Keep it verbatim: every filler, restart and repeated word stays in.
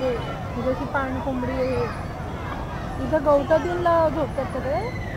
हे जशी पाण कोंबडी आहे इथं गवतातून झोपतात का ते?